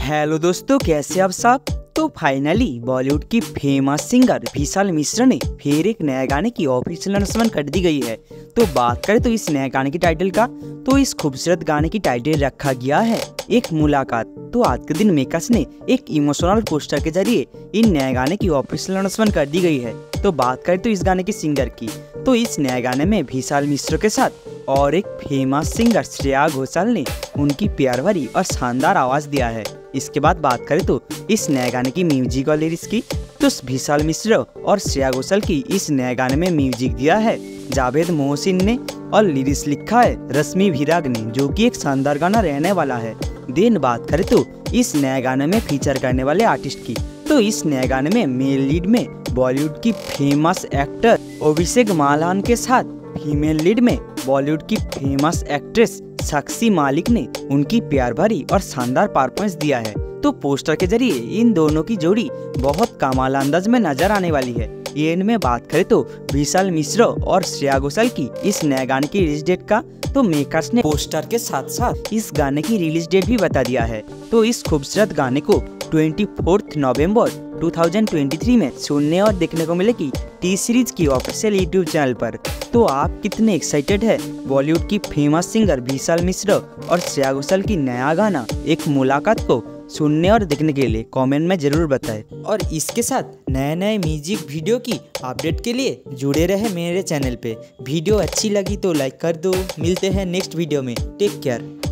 Hello दोस्तों, कैसे आप सब। तो फाइनली बॉलीवुड की फेमस सिंगर विशाल मिश्रा ने फिर एक नए गाने की ऑफिशियल अनाउंसमेंट कर दी गई है। तो बात करें तो इस नए गाने की टाइटल का, तो इस खूबसूरत गाने की टाइटल रखा गया है एक मुलाकात। तो आज के दिन मेकर्स ने एक इमोशनल पोस्टर के जरिए इन नए गाने की ऑफिशियल अनाउंसमेंट कर दी गई है। तो बात करें तो इस गाने की सिंगर की, तो इस नए गाने में विशाल मिश्रा के साथ और एक फेमस सिंगर श्रेया घोषाल ने उनकी प्यार भरी और शानदार आवाज दिया है। इसके बाद बात करें तो इस नए गाने की म्यूजिक और लिरिक्स की, तो विशाल मिश्रा और श्रेया घोषाल की इस नए गाने में म्यूजिक दिया है जावेद मोहसिन ने और लिरिक्स लिखा है रश्मि विराग ने, जो कि एक शानदार गाना रहने वाला है। देन बात करें तो इस नए गाने में फीचर करने वाले आर्टिस्ट की, तो इस नए गाने में मेल लीड में बॉलीवुड की फेमस एक्टर अभिषेक मालान के साथ फीमेल लीड में बॉलीवुड की फेमस एक्ट्रेस साक्षी मालिक ने उनकी प्यार भरी और शानदार परफॉर्मेंस दिया है। तो पोस्टर के जरिए इन दोनों की जोड़ी बहुत कमाल अंदाज में नजर आने वाली है। ये इनमें बात करें तो विशाल मिश्रा और श्रेया घोषाल की इस नए गाने की रिलीज डेट का, तो मेकर्स ने पोस्टर के साथ साथ इस गाने की रिलीज डेट भी बता दिया है। तो इस खूबसूरत गाने को 24 नवंबर 2023 में सुनने और देखने को मिलेगी टी सीरीज की ऑफिशियल यूट्यूब चैनल पर। तो आप कितने एक्साइटेड है बॉलीवुड की फेमस सिंगर विशाल मिश्रा और श्रेया घोषाल की नया गाना एक मुलाकात को सुनने और देखने के लिए कमेंट में जरूर बताएं। और इसके साथ नए नए म्यूजिक वीडियो की अपडेट के लिए जुड़े रहे मेरे चैनल पे। वीडियो अच्छी लगी तो लाइक कर दो। मिलते हैं नेक्स्ट वीडियो में। Take care.